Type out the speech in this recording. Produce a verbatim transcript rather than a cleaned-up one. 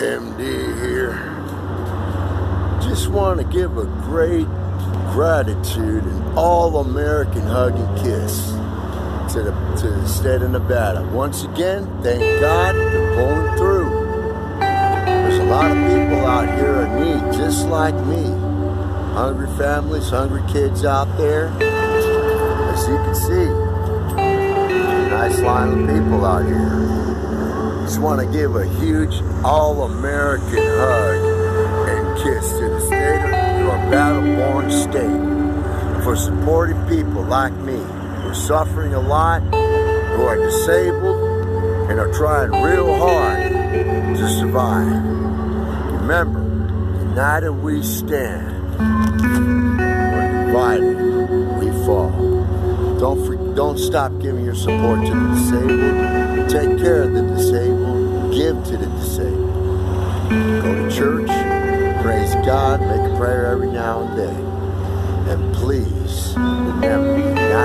M D here. Just want to give a great gratitude and all-American hug and kiss to the, to the state of Nevada. Once again, thank God for pulling through. There's a lot of people out here in need, just like me. Hungry families, hungry kids out there. As you can see, nice line of people out here. Just want to give a huge all-American hug and kiss to the state of our battle-born state for supporting people like me who are suffering a lot, who are disabled, and are trying real hard to survive. Remember, united we stand, when divided we fall. Don't, for, don't stop giving your support to the disabled. Take care of the disabled. Give to the disabled. Go to church. Praise God. Make a prayer every now and then. And please remember,